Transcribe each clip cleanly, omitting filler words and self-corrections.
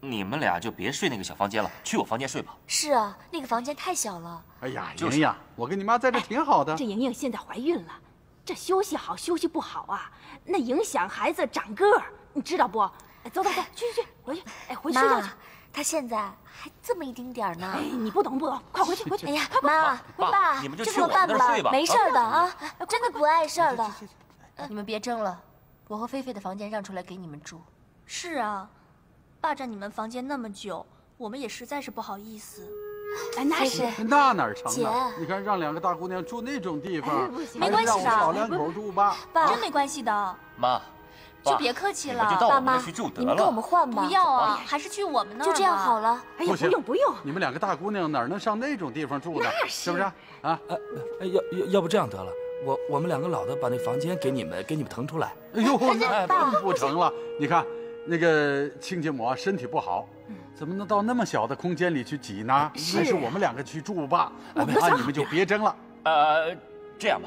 你们俩就别睡那个小房间了，去我房间睡吧。 是啊，那个房间太小了。 哎呀，莹莹，我跟你妈在这挺好的。 这莹莹现在怀孕了，这休息好休息不好啊，那影响孩子长个儿，你知道不？哎，走，去，回去。哎，回去睡觉去。 她现在还这么一丁点儿呢。 哎，你不懂，快回去。 哎呀，妈，爸， 你们就这么办吧，没事的啊，真的不碍事儿的。你们别争了，我和菲菲的房间让出来给你们住。 是啊，霸占你们房间那么久，我们也实在是不好意思。 哎，那是那哪成姐， 你看让2个大姑娘住那种地方， 没关系的， 让我们老2口住吧。 爸， 真没关系的。 妈， 就别客气了， 爸妈，你们跟我们换吧。 不要啊，还是去我们那儿。 就这样好了。 哎呀，不用， 你们2个大姑娘哪能上那种地方住呢？是不是啊？ 要不这样得了，我们2个老的把那房间给你们腾出来。 哎呦，那更不成了。你看那个亲家母身体不好，怎么能到那么小的空间里去挤呢？还是我们2个去住吧。你们就别争了。 这样吧，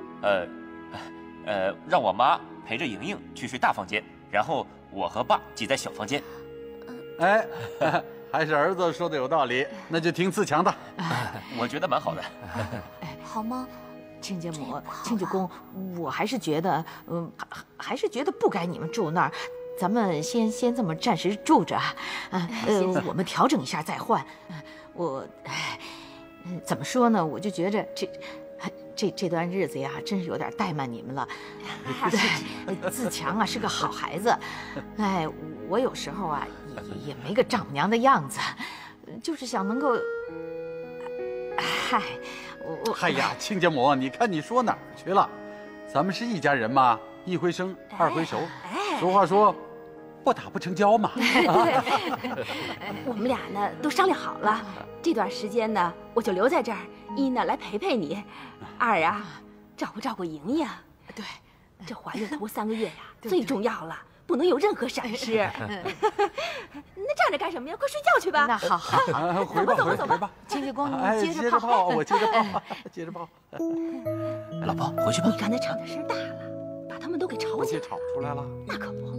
让我妈陪着莹莹去睡大房间，然后我和爸挤在小房间。 哎，还是儿子说的有道理，那就听自强的。 我觉得蛮好的。 好吗？ 亲家母、亲家公，我还是觉得，还是觉得不该你们住那儿。咱们先这么暂时住着，我们调整一下再换。怎么说呢？我就觉着这段日子呀，真是有点怠慢你们了。对，自强啊是个好孩子，哎，我有时候啊也没个丈母娘的样子，就是想能够， 哎呀，亲家母，你看你说哪儿去了？咱们是一家人嘛，一回生二回熟。俗话说，不打不成交嘛。 我们俩呢都商量好了，这段时间呢我就留在这儿，一呢来陪你，二啊照顾莹莹。 对， 这怀孕头3个月呀，最重要了，不能有任何闪失。那站着干什么呀？快睡觉去吧。 那好， 回吧。 亲家公， 接着泡，我接着泡。 老婆，回去吧。 你刚才吵的声大了，把他们都给吵起来。 吵出来了。 那可不。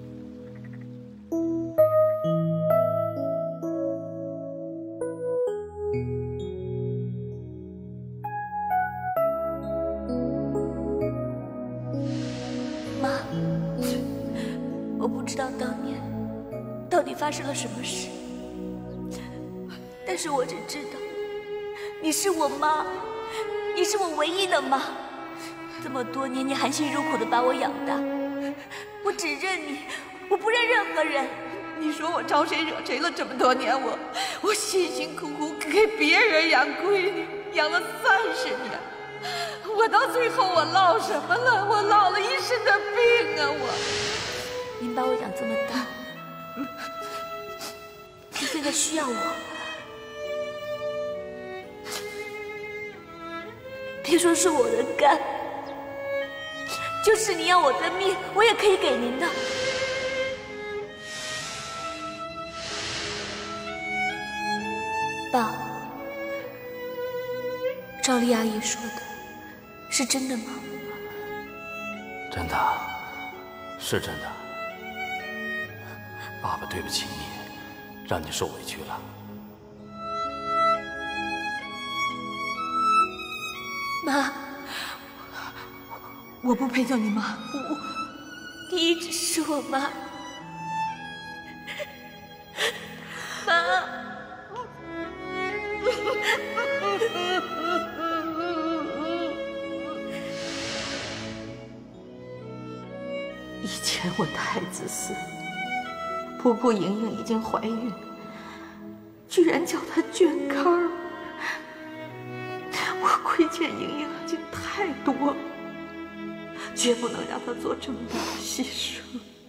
妈，我不知道当年到底发生了什么事，但是我只知道你是我妈，你是我唯一的妈。这么多年，你含辛茹苦的把我养大，我只认你，我不认任何人。 你说我招谁惹谁了？这么多年，我辛辛苦苦给别人养闺女，养了30年，我到最后我落什么了？我落了一身的病啊！ 您把我养这么大，你现在需要我，别说是我的肝，就是你要我的命，我也可以给您的。爸，赵丽阿姨说的是真的吗？ 真的，是真的。爸爸对不起你，让你受委屈了。 妈， 我不配做你妈， 你一直是我妈。妈。 以前我太自私，不顾莹莹已经怀孕，居然叫她捐肝儿。我亏欠莹莹已经太多了，绝不能让她做这么大的牺牲。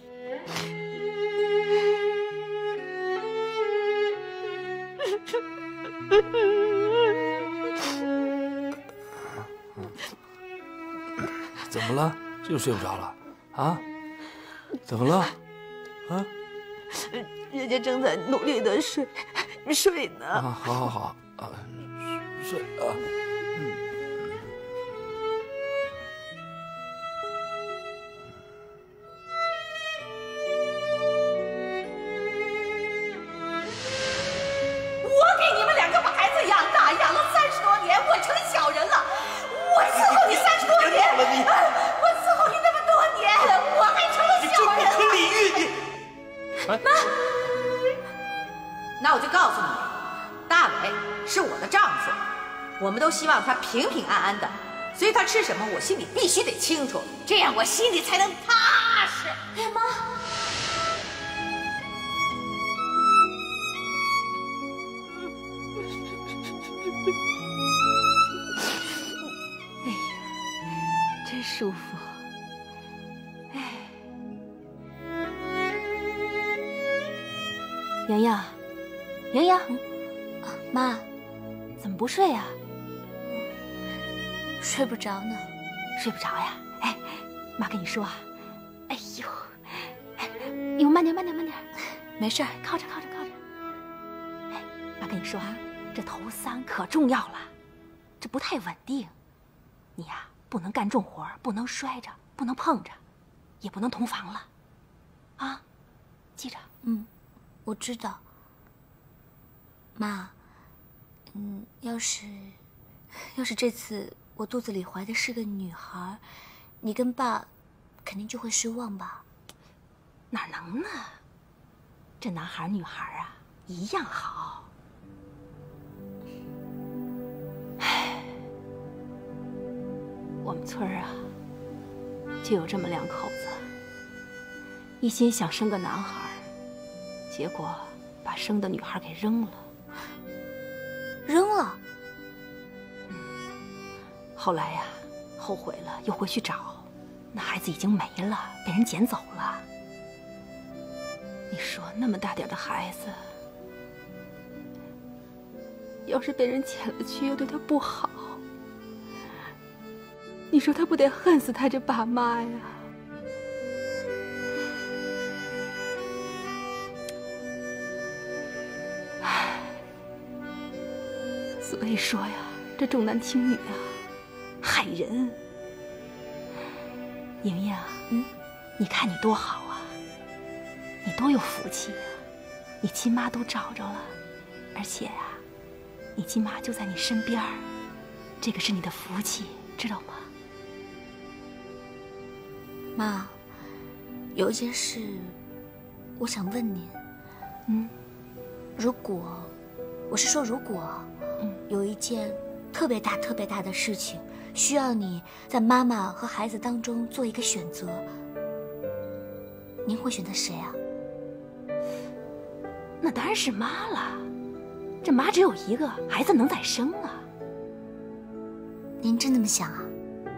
怎么了？又睡不着了？啊？怎么了？啊？ 人家正在努力的睡呢。 啊，好啊，睡啊。 那我就告诉你，大伟是我的丈夫，我们都希望他平平安安的，所以他吃什么，我心里必须得清楚，这样我心里才能踏实。 哎妈！ 哎呀，真舒服。哎，莹莹，莹莹， 妈， 怎么不睡呀？ 睡不着呢。 睡不着呀？哎，妈跟你说啊，哎呦，哎呦，慢点，慢点，慢点，没事儿，靠着，靠着，靠着。哎，妈跟你说啊，这头3可重要了，这不太稳定。你呀，不能干重活，不能摔着，不能碰着，也不能同房了，啊，记着。 嗯，我知道。妈，要是这次我肚子里怀的是个女孩，你跟爸肯定就会失望吧？ 哪能呢？这男孩女孩啊，一样好。唉，我们村啊，就有这么2口子，一心想生个男孩，结果把生的女孩给扔了。 扔了？ 后来呀，后悔了，又回去找，那孩子已经没了，被人捡走了。你说那么大点的孩子，要是被人捡了去，又对他不好，你说他不得恨死他这爸妈呀？唉，所以说呀，这重男轻女啊，害人。莹莹，你看你多好啊，你多有福气啊，你亲妈都找着了，而且呀，你亲妈就在你身边儿，这个是你的福气，知道吗？ 妈，有一件事，我想问您。如果有一件特别大的事情，需要你在妈妈和孩子当中做一个选择，您会选择谁啊？ 那当然是妈了，这妈只有一个，孩子能再生啊。 您真那么想啊？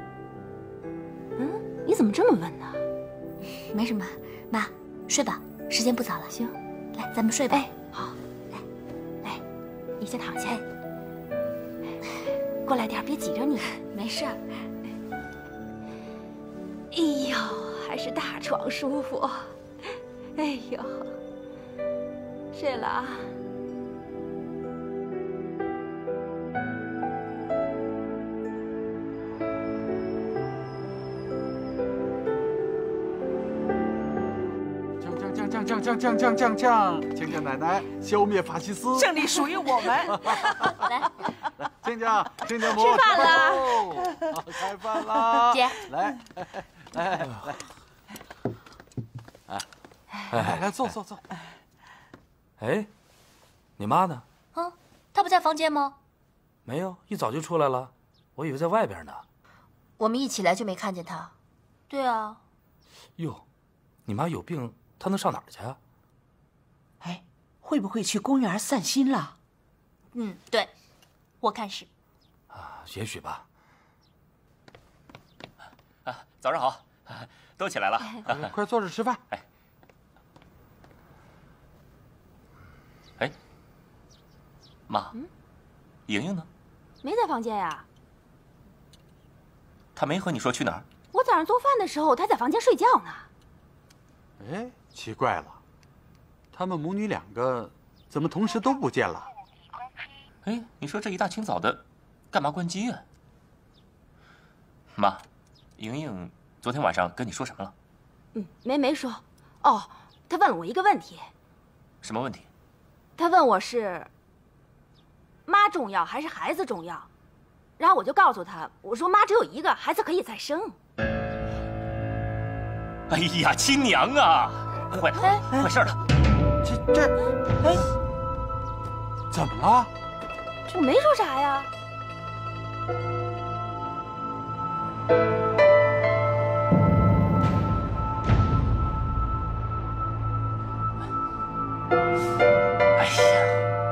你怎么这么问呢？ 没什么，妈，睡吧，时间不早了。 行， 来，咱们睡吧。 哎，好，来，你先躺下。过来点，别挤着你。 没事儿。 哎呦，还是大床舒服。哎呦，睡了啊。 降，亲家奶奶消灭法西斯， 胜利属于我们。 来， 亲家母， 吃饭了， 开饭啦！ 姐， 来，来，坐。 哎，你妈呢？ 她不在房间吗？ 没有，一早就出来了，我以为在外边呢。 我们一起来就没看见她。 对啊。 哟，你妈有病，她能上哪儿去啊？ 哎，会不会去公园散心了？ 对，我看是。 也许吧。 早上好，都起来了， 快坐着吃饭。 哎，妈，莹莹呢？ 没在房间呀。 她没和你说去哪儿？ 我早上做饭的时候，她在房间睡觉呢。 哎，奇怪了，他们母女2个怎么同时都不见了？ 哎，你说这一大清早的，干嘛关机啊？妈，莹莹昨天晚上跟你说什么了？ 没说。哦，她问了我一个问题。 什么问题？ 她问我是妈重要还是孩子重要，然后我就告诉她，我说妈只有一个，孩子可以再生。 哎呀，亲娘啊，坏事了！ 哎，怎么了？ 我没说啥呀。 哎呀，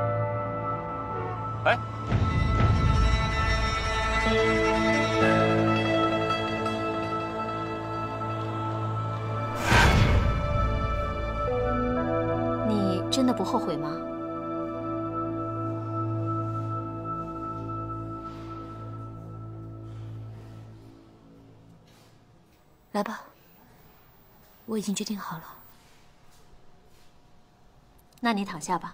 哎， 你真的不后悔吗？来吧，我已经决定好了。那你躺下吧。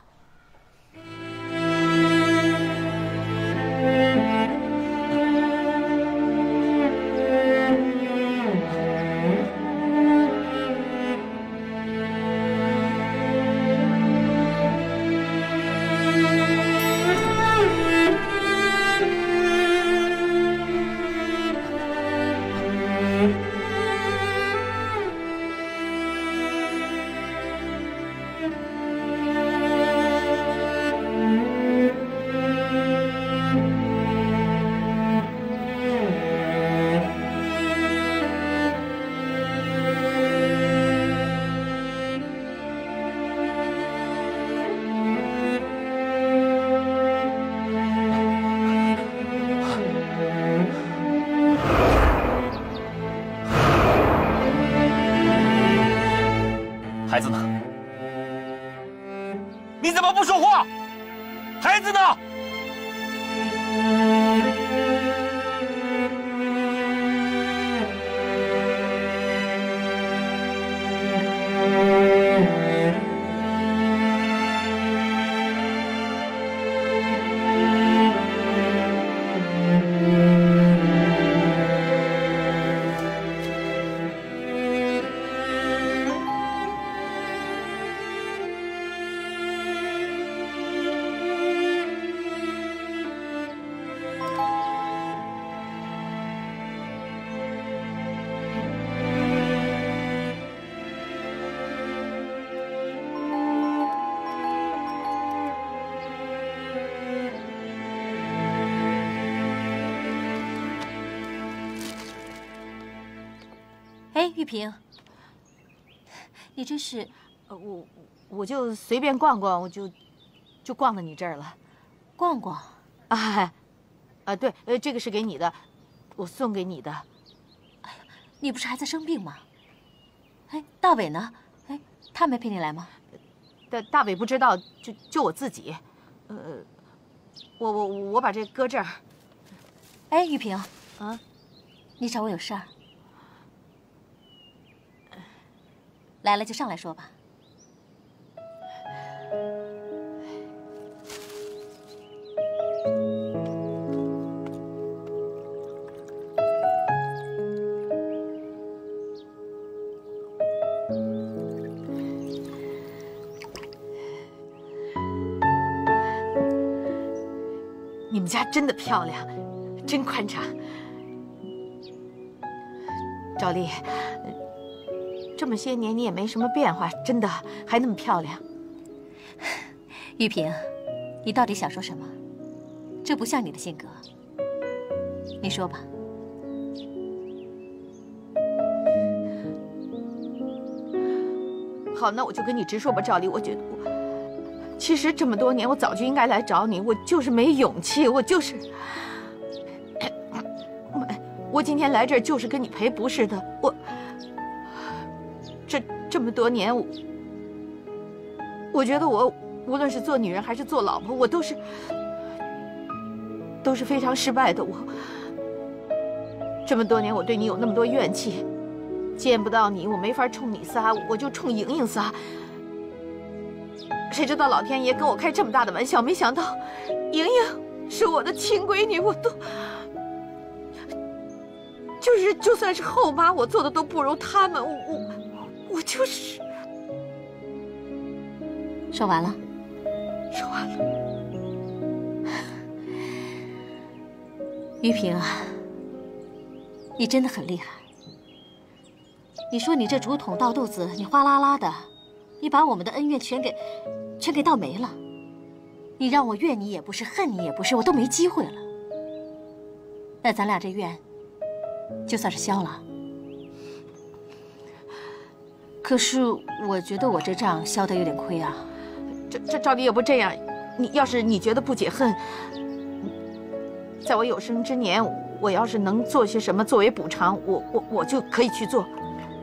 孩子呢？你怎么不说话？孩子呢？ 哎，玉萍，你这是…… 我就随便逛逛，我就逛到你这儿了。 逛逛？ 对，这个是给你的，我送给你的。 哎呀，你不是还在生病吗？哎，大伟呢？哎，他没陪你来吗？ 大伟不知道，就我自己。我把这搁这儿。 哎，玉萍，啊，你找我有事儿？来了就上来说吧。 你们家真的漂亮，真宽敞。赵丽，这么些年你也没什么变化，真的还那么漂亮。 玉萍，你到底想说什么？这不像你的性格。你说吧。 好，那我就跟你直说吧，赵丽，我觉得其实这么多年，我早就应该来找你，我就是没勇气，我就是，我今天来这儿就是跟你赔不是的，这么多年，我觉得我无论是做女人还是做老婆，我都是非常失败的。我这么多年，我对你有那么多怨气，见不到你，我没法冲你撒，我就冲莹莹撒。谁知道老天爷跟我开这么大的玩笑，没想到莹莹是我的亲闺女，我都就算是后妈，我做的都不如他们，我就是。 说完了。 说完了。 玉萍啊，你真的很厉害。你说你这竹筒倒肚子，你哗啦啦的， 你把我们的恩怨全给倒没了。你让我怨你也不是，恨你也不是，我都没机会了。那咱俩这怨，就算是消了。可是我觉得我这账消得有点亏啊。 照你也不这样，要是你觉得不解恨，在我有生之年，我要是能做些什么作为补偿，我就可以去做。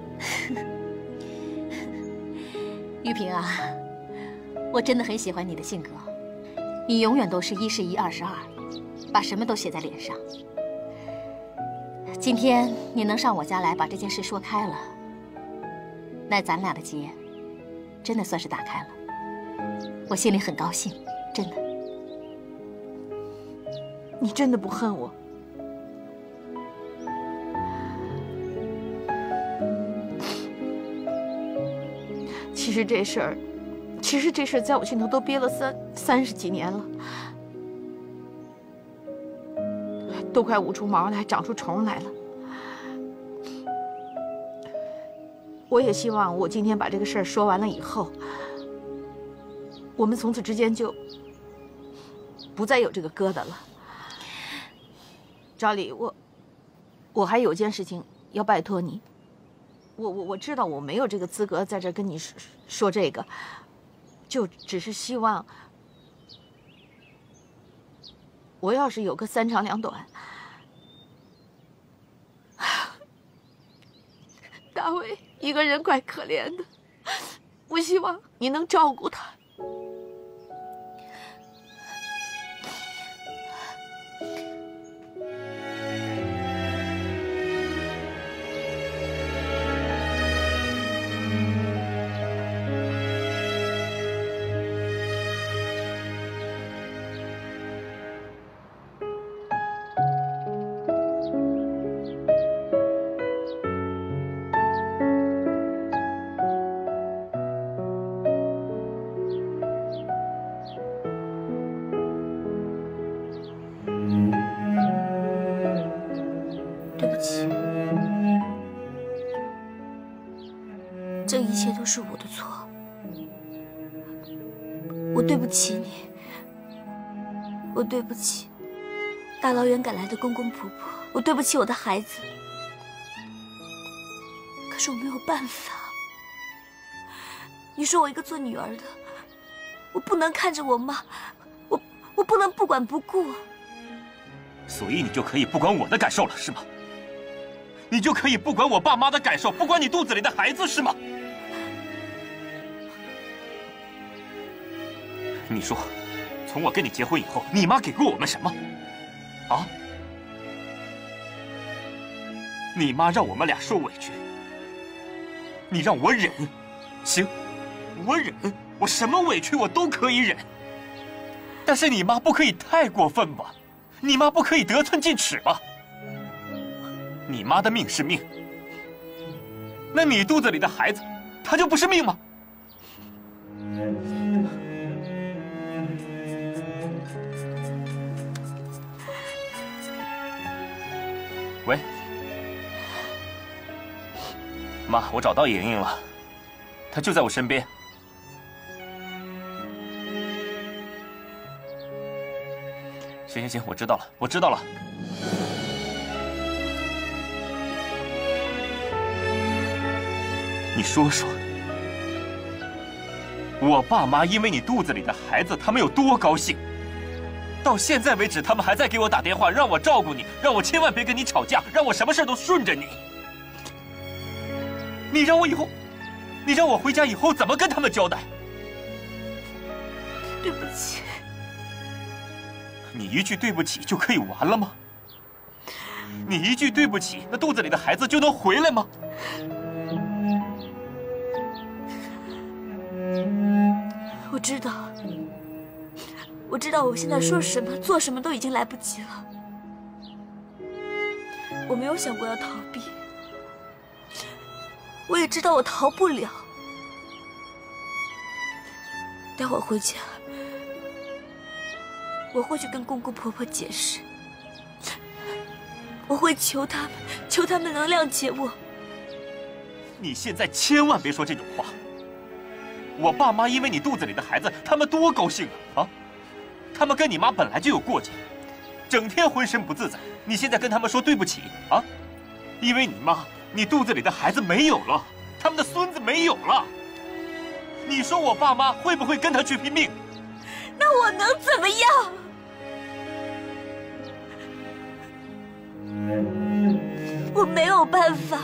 玉萍啊，我真的很喜欢你的性格，你永远都是1是1，2是2，把什么都写在脸上。今天你能上我家来把这件事说开了，那咱俩的结真的算是打开了，我心里很高兴，真的。 你真的不恨我？其实这事儿在我心头都憋了30几年了，都快捂出毛来，长出虫来了。我也希望我今天把这个事儿说完了以后，我们从此之间就不再有这个疙瘩了。赵丽，我还有件事情要拜托你。我知道我没有这个资格在这跟你说这个，就只是希望我要是有个3长2短，大卫一个人怪可怜的，我希望你能照顾他。 对不起，这一切都是我的错，我对不起你，我对不起大老远赶来的公公婆婆，我对不起我的孩子。可是我没有办法，你说我一个做女儿的，我不能看着我妈，我不能不管不顾。 所以你就可以不管我的感受了，是吗？你就可以不管我爸妈的感受，不管你肚子里的孩子，是吗？你说，从我跟你结婚以后，你妈给过我们什么？啊？你妈让我们俩受委屈，你让我忍，行，我忍，我什么委屈我都可以忍。但是你妈不可以太过分吧？你妈不可以得寸进尺吧？你妈的命是命，那你肚子里的孩子，他就不是命吗？喂，妈，我找到莹莹了，她就在我身边。行，我知道了，我知道了。你说说，我爸妈因为你肚子里的孩子，他们有多高兴？到现在为止，他们还在给我打电话，让我照顾你，让我千万别跟你吵架，让我什么事都顺着你。你让我回家以后怎么跟他们交代？ 对不起。 你一句对不起就可以完了吗？你一句对不起，那肚子里的孩子就能回来吗？ 我知道我现在说什么做什么都已经来不及了。我没有想过要逃避，我也知道我逃不了。待会儿回家，我会去跟公公婆婆解释，我会求他们能谅解我。 你现在千万别说这种话， 我爸妈因为你肚子里的孩子，他们多高兴啊！他们跟你妈本来就有过节，整天浑身不自在。你现在跟他们说对不起啊？因为你肚子里的孩子没有了，他们的孙子没有了。你说我爸妈会不会跟他去拼命？ 那我能怎么样？我没有办法。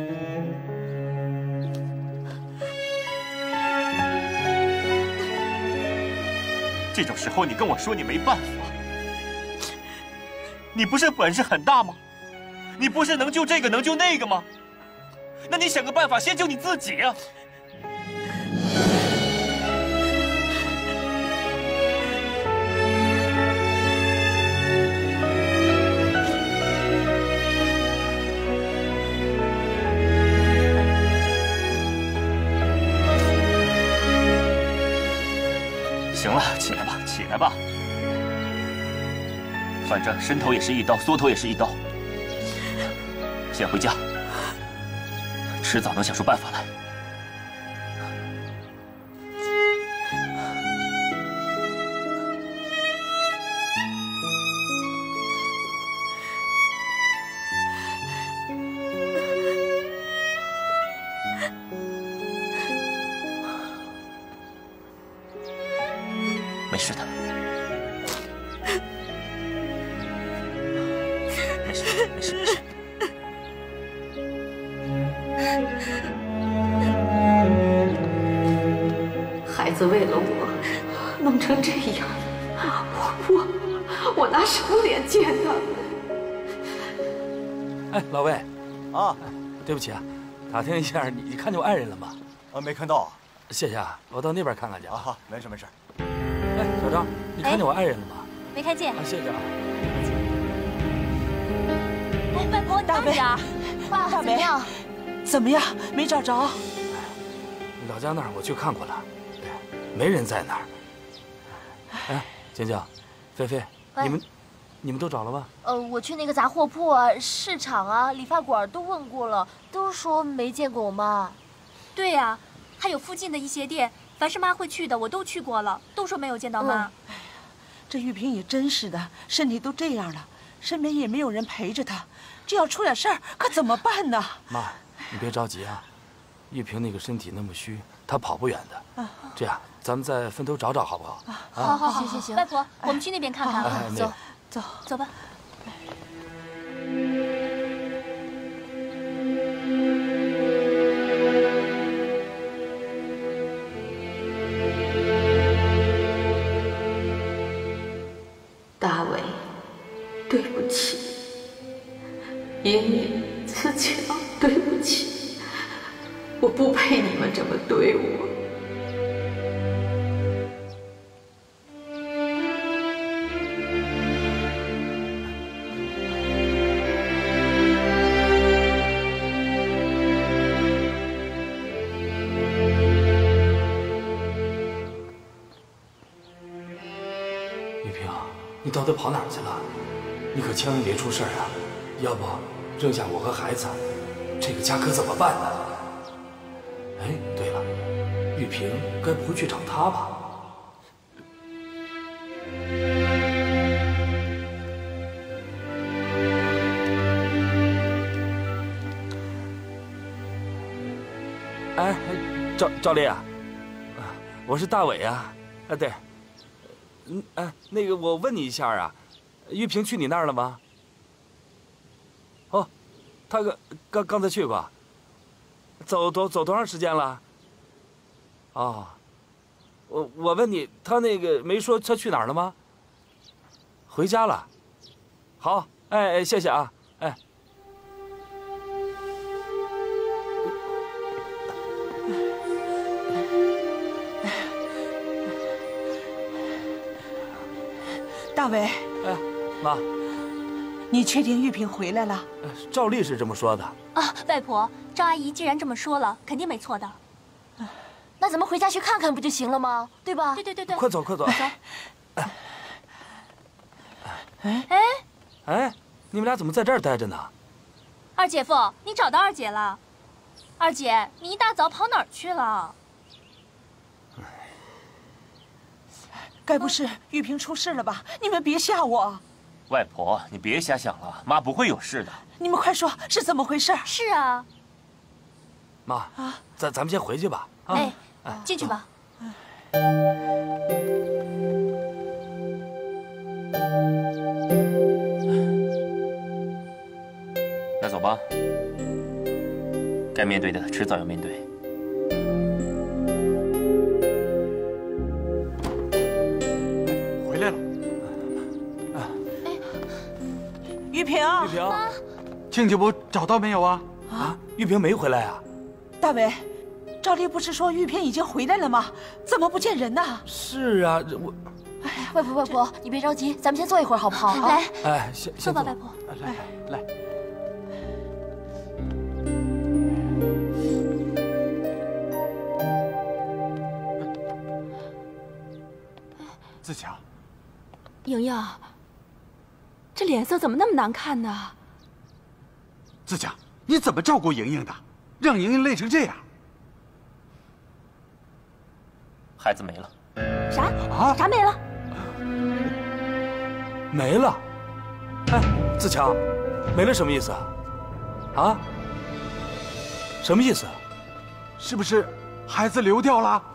这种时候你跟我说你没办法，你不是本事很大吗？你不是能救这个能救那个吗？那你想个办法先救你自己啊！行了，起来吧，起来吧。反正伸头也是一刀，缩头也是一刀。先回家，迟早能想出办法来。没事的，没事，没事，没事。 孩子为了我弄成这样，我拿什么脸见他？ 哎，老魏， 啊， 对不起啊，打听一下，你看见我爱人了吗？ 没看到。 谢谢啊，我到那边看看去。 啊，好，没事没事。 哎，小张，你看见我爱人了吗？ 没看见。 啊，谢谢啊。 哎，外婆，你慢点儿。爸，怎么样？ 怎么样？没找着？ 老家那儿我去看过了，没人在那儿。哎，晶晶，菲菲，你们都找了吧？ 我去那个杂货铺啊、市场啊、理发馆都问过了，都说没见过我妈。 对呀，还有附近的一些店，凡是妈会去的，我都去过了，都说没有见到妈。 哎呀，这玉萍也真是的，身体都这样了，身边也没有人陪着她，这要出点事儿可怎么办呢？ 妈，你别着急啊，玉萍那个身体那么虚，她跑不远的。这样，咱们再分头找找，好不好？ 好，行。外婆，我们去那边看看。走吧。 大伟，对不起。莹莹、自强，对不起，我不配你们这么对我。 玉萍，你到底跑哪儿去了？你可千万别出事儿啊！要不扔下我和孩子，这个家可怎么办呢？哎，对了，玉萍该不会去找他吧？哎，赵丽啊，我是大伟啊，对，那个我问你一下啊，玉萍去你那儿了吗？哦，她刚才去过，走多长时间了？哦，我问你，她那个没说她去哪儿了吗？回家了。好，哎，谢谢啊，哎。 大伟， 哎，妈， 你确定玉萍回来了？ 照例是这么说的。 啊，外婆，赵阿姨既然这么说了，肯定没错的。 那咱们回家去看看不就行了吗？对吧？ 对。 快走。走。哎，你们俩怎么在这儿待着呢？ 二姐夫，你找到二姐了？二姐，你一大早跑哪儿去了？ 该不是玉萍出事了吧？你们别吓我。 外婆，你别瞎想了，妈不会有事的。 你们快说，是怎么回事？ 是啊。 妈，咱们先回去吧。 哎，进去吧。 那走吧，该面对的迟早要面对。 回来了。 玉萍， 玉萍， 亲家母找到没有啊？ 玉萍没回来啊？ 大伟，赵丽不是说玉萍已经回来了吗？怎么不见人呢？ 是啊，我。 外婆，你别着急，咱们先坐一会儿好不好？来， 哎，先坐吧，外婆。 来。自强， 莹莹，这脸色怎么那么难看呢？ 自强，你怎么照顾莹莹的，让莹莹累成这样？ 孩子没了。 啥没了？ 没了？哎，自强，没了什么意思啊？啊？什么意思？ 是不是孩子流掉了？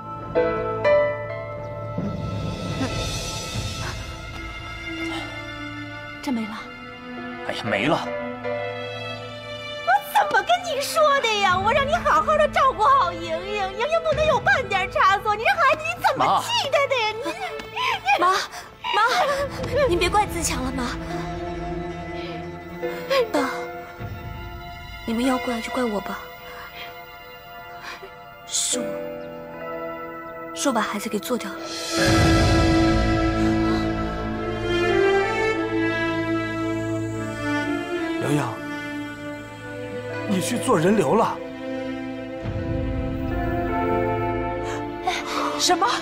真没了？ 哎呀，没了！ 我怎么跟你说的呀？我让你好好的照顾好莹莹，莹莹不能有半点差错。你这孩子你怎么气他的呀？ 妈，您别怪自强了，妈。爸，你们要怪就怪我吧，是我把孩子给做掉了。 莹莹，你去做人流了？ 什么？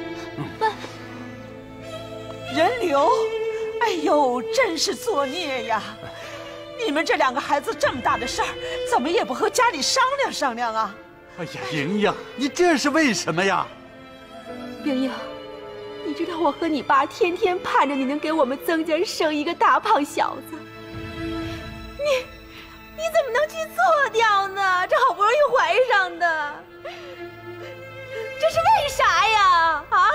人流？哎呦，真是作孽呀！你们这两个孩子这么大的事儿，怎么也不和家里商量商量啊？ 哎呀，莹莹，你这是为什么呀？ 莹莹，你知道我和你爸天天盼着你能给我们曾家生一个大胖小子，你怎么能去做掉呢？这好不容易怀上的，这是为啥呀？啊！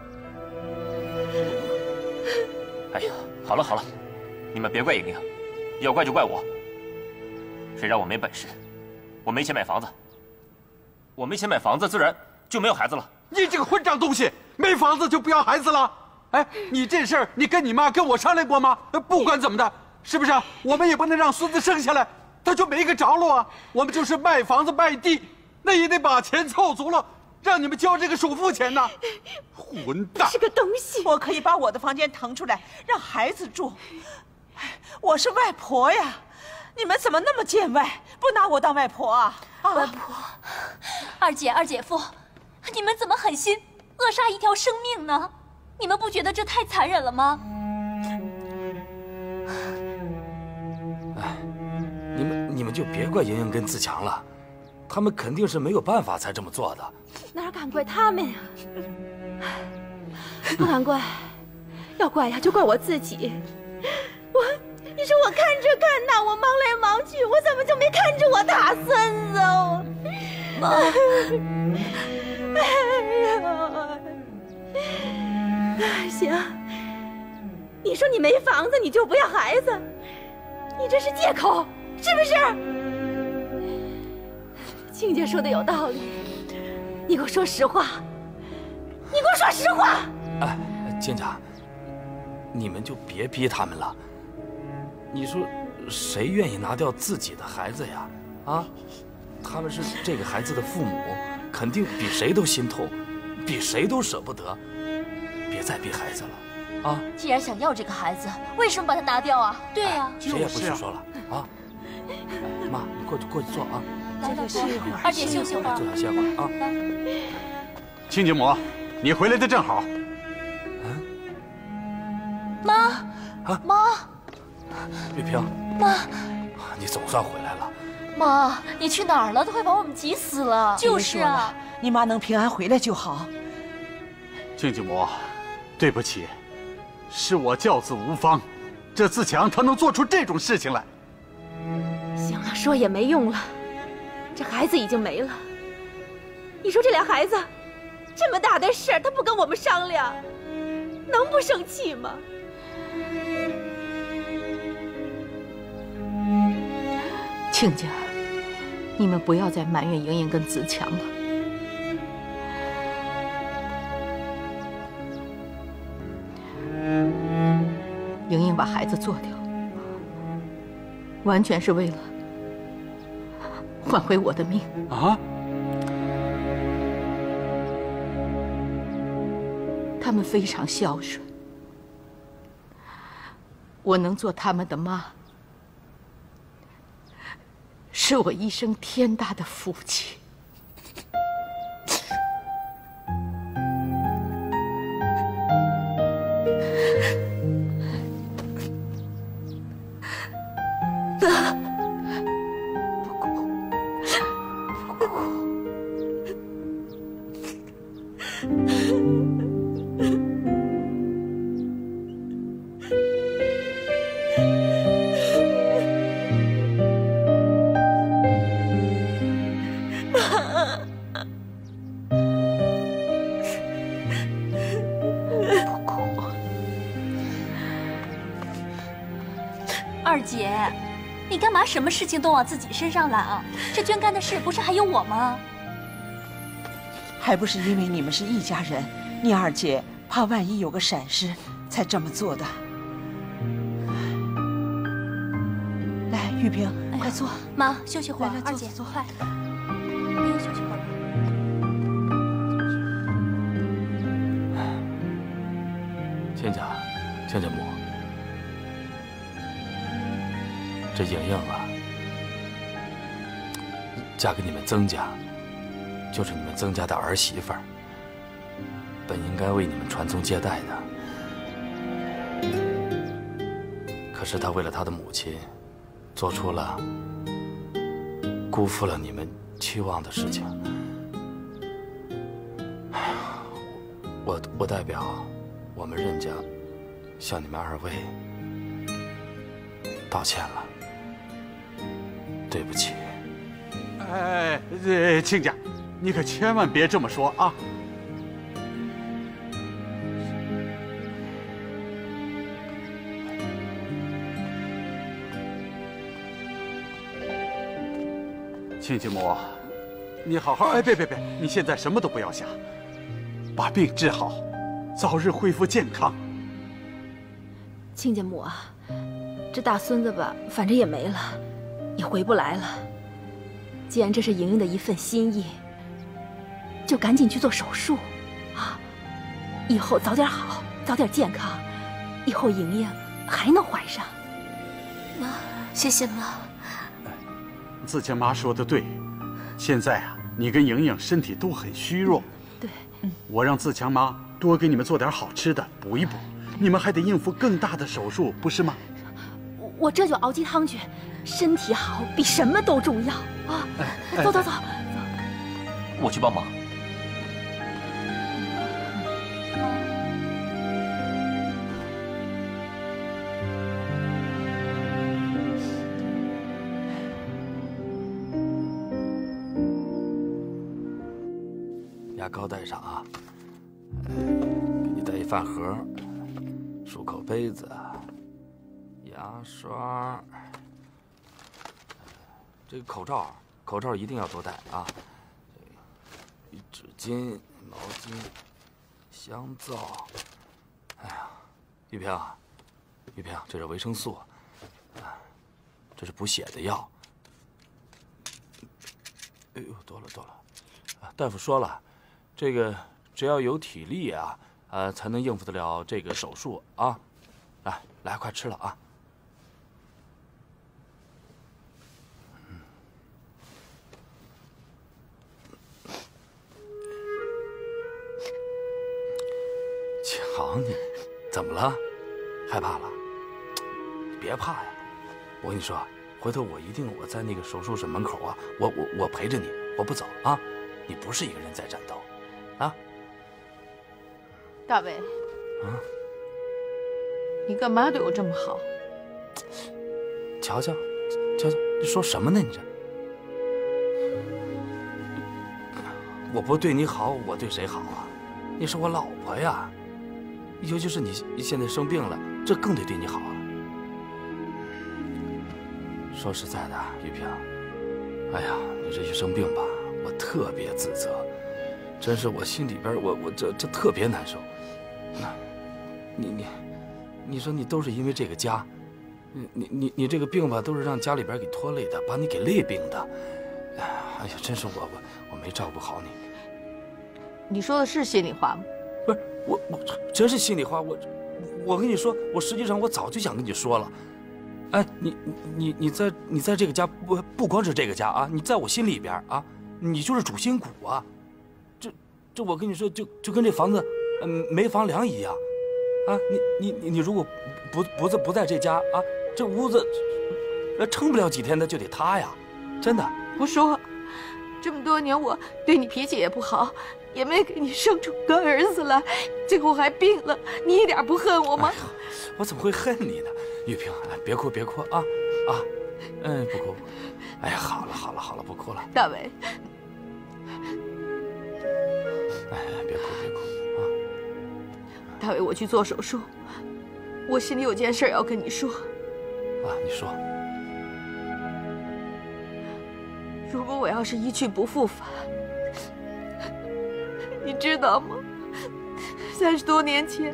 哎呀，好了，你们别怪莹莹，要怪就怪我。谁让我没本事，我没钱买房子，我没钱买房子，自然就没有孩子了。 你这个混账东西，没房子就不要孩子了？哎，你这事儿你跟你妈跟我商量过吗？不管怎么的，是不是？我们也不能让孙子生下来他就没个着落啊！我们就是卖房子卖地，那也得把钱凑足了，让你们交这个首付钱呢。混蛋！ 是个东西！我可以把我的房间腾出来让孩子住，我是外婆呀。你们怎么那么见外，不拿我当外婆啊？ 外婆，二姐夫，你们怎么狠心扼杀一条生命呢？你们不觉得这太残忍了吗？ 哎，你们就别怪莹莹跟自强了，他们肯定是没有办法才这么做的。 哪敢怪他们呀？不敢怪，要怪呀就怪我自己。你说我看这看那，我忙来忙去，我怎么就没看着我大孙子？ 妈， 行，你说你没房子，你就不要孩子，你这是借口，是不是？亲家说的有道理，你给我说实话，你给我说实话。 哎，亲家，你们就别逼他们了。你说，谁愿意拿掉自己的孩子呀？啊，他们是这个孩子的父母，肯定比谁都心痛，比谁都舍不得。别再逼孩子了，啊！ 既然想要这个孩子，为什么把他拿掉啊？对呀， 谁也不许说了啊！妈，你过去坐啊。 来，休息一会儿。二姐休息会儿， 坐下歇会儿啊。 亲家母，你回来的正好。 妈。 玉萍， 妈， 你总算回来了。 妈，你去哪儿了？都快把我们急死了。就是啊， 你妈能平安回来就好。 静静母，对不起，是我教子无方。这自强他能做出这种事情来？ 行了，说也没用了，这孩子已经没了。你说这俩孩子这么大的事儿，他不跟我们商量，能不生气吗？ 亲家，你们不要再埋怨莹莹跟子强了。莹莹把孩子做掉，完全是为了挽回我的命啊！ 他们非常孝顺，我能做他们的妈，是我一生天大的福气。 二姐，你干嘛什么事情都往自己身上揽啊？这捐肝的事不是还有我吗？ 还不是因为你们是一家人，你二姐怕万一有个闪失，才这么做的。来，玉萍，快坐。 妈，休息会儿。 来， 二姐， 坐。 快，你也休息会儿。 亲家母，这莹莹啊，嫁给你们曾家，就是你们曾家的儿媳妇儿，本应该为你们传宗接代的。可是她为了她的母亲，做出了辜负了你们期望的事情。我代表我们任家向你们二位道歉了，对不起。 哎，亲家，你可千万别这么说啊！亲家母，你好好……哎，别，你现在什么都不要想，把病治好，早日恢复健康。 亲家母啊，这大孙子吧，反正也没了，也回不来了。既然这是莹莹的一份心意，就赶紧去做手术，啊，以后早点好，早点健康，以后莹莹还能怀上。 妈，谢谢妈。 自强妈说的对，现在啊，你跟莹莹身体都很虚弱。 对， 我让自强妈多给你们做点好吃的，补一补。你们还得应付更大的手术，不是吗？ 我这就熬鸡汤去，身体好比什么都重要啊！走。 我去帮忙。 牙膏带上啊，给你带一饭盒，漱口杯子，牙刷，这个口罩一定要多带啊。纸巾、毛巾、香皂。哎呀，玉萍，这是维生素，这是补血的药。哎呦，多了，大夫说了。这个只要有体力啊，才能应付得了这个手术啊！来，快吃了啊！瞧你，怎么了？害怕了？别怕呀！我跟你说，回头我在那个手术室门口啊，我陪着你，我不走啊！你不是一个人在战斗。啊， 大伟，你干嘛对我这么好？ 瞧瞧，瞧瞧，你说什么呢？你这，我不对你好，我对谁好啊？你是我老婆呀，尤其是你现在生病了，这更得对你好啊。说实在的，玉萍，哎呀，你这一生病吧，我特别自责，真是我心里边我这特别难受。你说你都是因为这个家，你这个病吧，都是让家里边给拖累的，把你给累病的。哎呀，真是我没照顾好你。 你说的是心里话吗？ 不是我真是心里话。我跟你说，我实际上我早就想跟你说了。哎，你在这个家不光是这个家啊，你在我心里边啊，你就是主心骨啊。这我跟你说，就跟这房子没房梁一样。啊，你如果不在这家啊，这屋子撑不了几天的就得塌呀，真的。 我说，这么多年我对你脾气也不好，也没给你生出个儿子来，最后还病了，你一点不恨我吗？ 我怎么会恨你呢？玉萍，别哭啊啊，不哭。哎呀，好了，不哭了。 大伟， 哎，别哭啊。 大伟，我去做手术，我心里有件事要跟你说。 啊，你说。 如果我要是一去不复返，你知道吗？30多年前，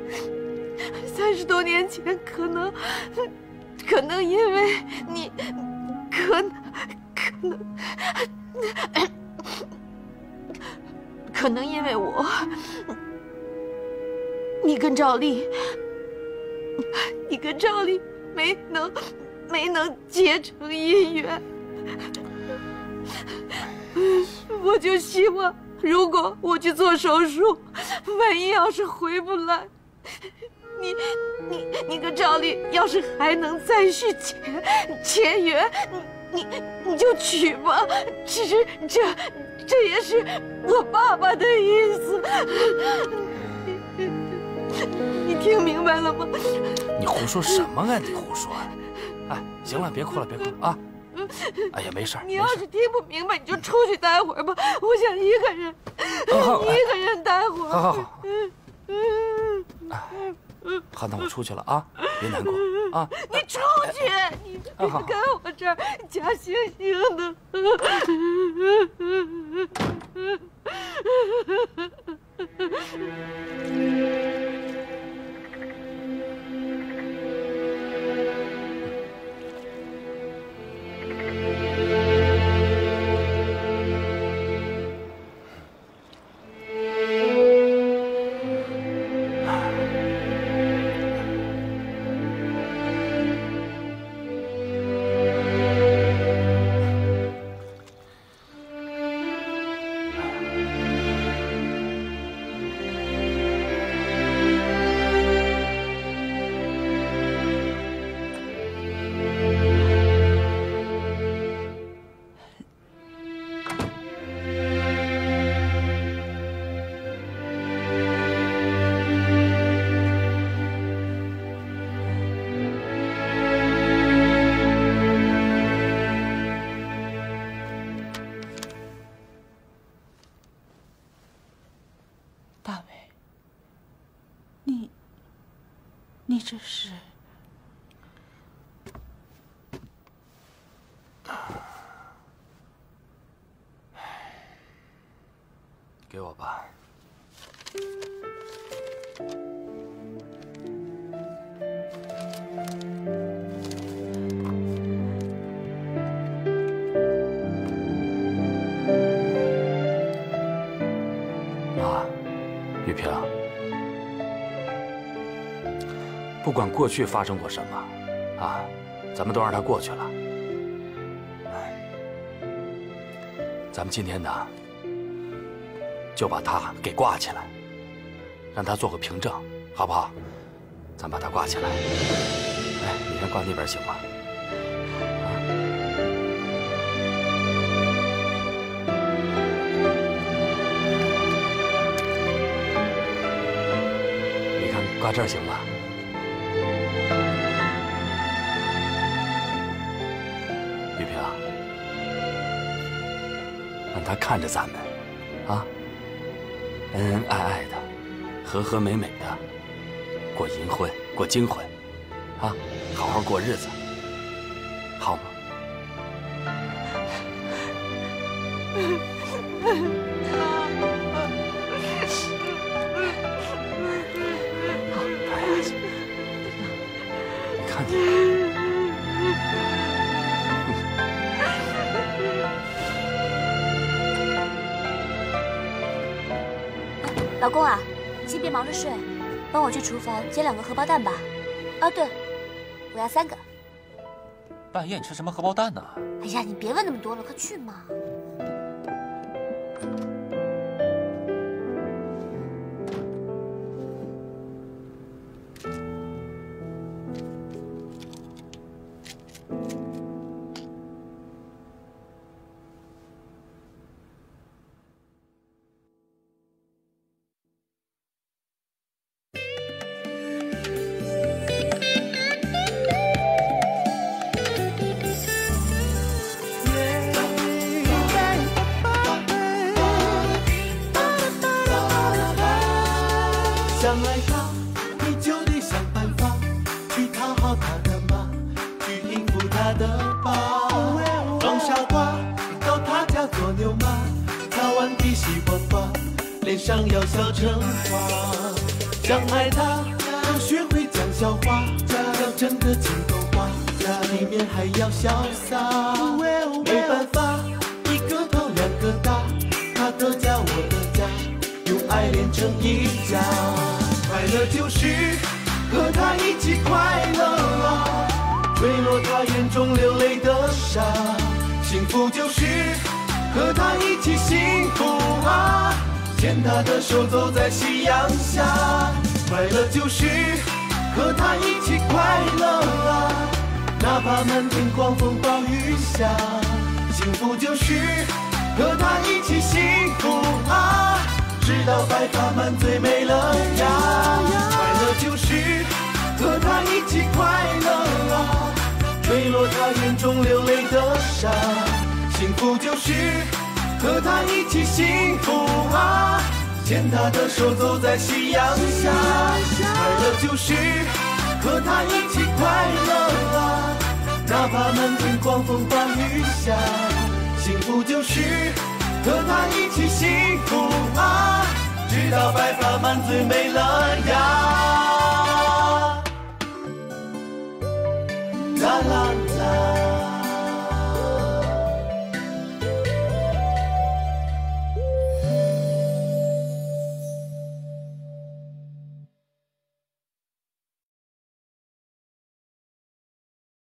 可能因为你，可能因为我，你跟赵丽没能结成姻缘。我就希望，如果我去做手术，万一要是回不来，你跟赵丽要是还能再续前缘，你就娶吧。其实这也是我爸爸的意思，你听明白了吗？ 你胡说什么啊？你胡说！哎，行了，别哭了啊！哎呀，没事。 你要是听不明白，你就出去待会儿吧。我想一个人待会儿。 好。好，那我出去了啊，别难过啊。 你出去，你别跟我这儿假惺惺的。你这是？ 给我吧。妈，玉萍。不管过去发生过什么，啊，咱们都让它过去了。咱们今天呢，就把它给挂起来，让它做个凭证，好不好？咱把它挂起来。哎，你先挂那边行吗？ 挂这儿行吧？玉萍，让他看着咱们，啊，恩恩爱爱的，和和美美的，过银婚，过金婚，啊，好好过日子，好吗？看你， 老公啊，先别忙着睡，帮我去厨房煎2个荷包蛋吧。啊，对，我要3个。 半夜你吃什么荷包蛋呢？ 哎呀，你别问那么多了，快去嘛。 想爱他，你就得想办法去讨好他的妈，去应付他的爸。装傻瓜到他家做牛马，擦完鼻洗光光，脸上要笑成花。想爱他，要学会讲笑话，要整个金头花，里面还要潇洒。没办法，一个头2个大，他的家我的家，用爱连成一家。快乐就是和他一起快乐啊，坠落他眼中流泪的沙。幸福就是和他一起幸福啊，牵他的手走在夕阳下。快乐就是和他一起快乐啊，哪怕满天狂风暴雨下。幸福就是和他一起幸福啊，直到白发满嘴没了牙。快乐就是和他一起快乐啊，坠落他眼中流泪的沙。幸福就是和他一起幸福啊，牵他的手走在夕阳下。快乐就是和他一起快乐啊，哪怕满天狂风暴雨下。幸福就是和他一起幸福啊，直到白发满嘴没了牙。